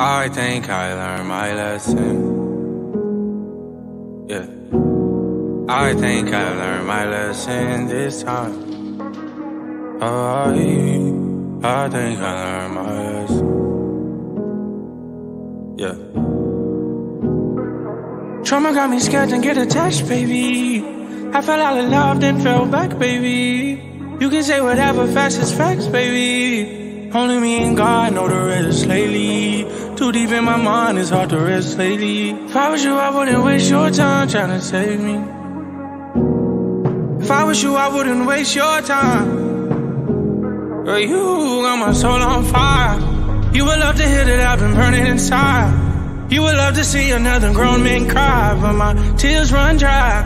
I think I learned my lesson. Yeah. I think I learned my lesson this time. I think I learned my lesson. Yeah. Trauma got me scared and get attached, baby. I fell out of love, then fell back, baby. You can say whatever, facts is facts, baby. Only me and God know the rest lately. Too deep in my mind, it's hard to rest lately. If I was you, I wouldn't waste your time trying to save me. If I was you, I wouldn't waste your time. Girl, you got my soul on fire. You would love to hear that I've been burning inside. You would love to see another grown man cry, but my tears run dry.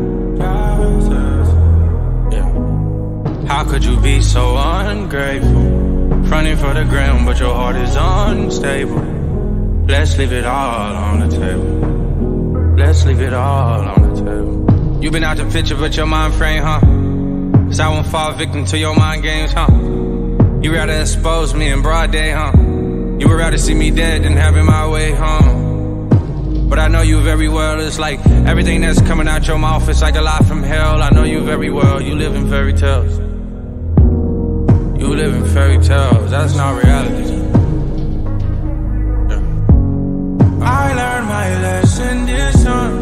Yeah. How could you be so ungrateful? Running for the ground, but your heart is unstable. Let's leave it all on the table. Let's leave it all on the table. You been out the picture, but your mind frame, huh? Cause I won't fall victim to your mind games, huh? You rather expose me in broad day, huh? You would rather see me dead than having my way, huh? But I know you very well. It's like everything that's coming out your mouth, it's like a lie from hell. I know you very well. You live in fairy tales. You live in fairy tales, that's not reality. Yeah. I learned my lesson this time.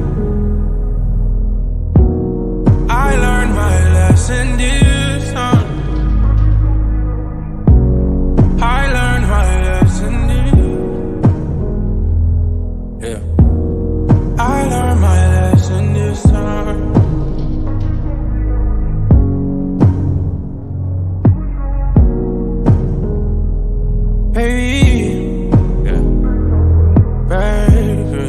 I learned my lesson this time. I learned my lesson this. Yeah. I learned my lesson this time. Baby, yeah, baby.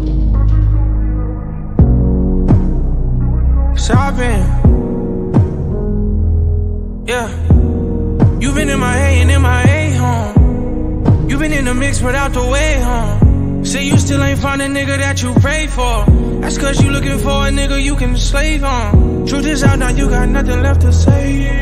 'Cause I've been, yeah. You've been in my A and in my A home. You've been in the mix without the way home. Say you still ain't found a nigga that you pray for. That's 'cause you looking for a nigga you can slave on. Truth is out now, you got nothing left to say.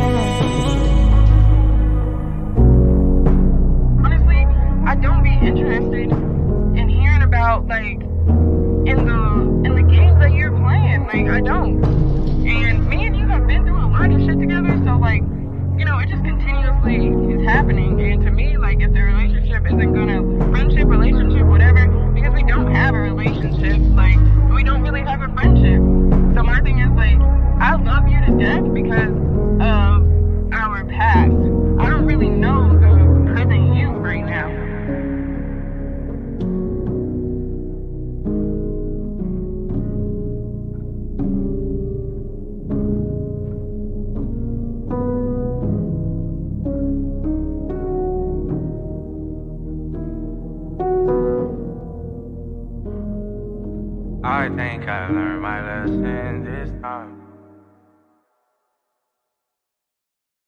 Interested in hearing about like in the games that you're playing. Like I don't. And me and you have been through a lot of shit together, so like, you know, it just continuously is happening. And to me, like if the relationship isn't gonna friendship, relationship, whatever, because we don't have a relationship, like we don't really have a friendship. So my thing is like I love you to death because of our past. I don't really know the present you right now. I think I learned my lesson this time.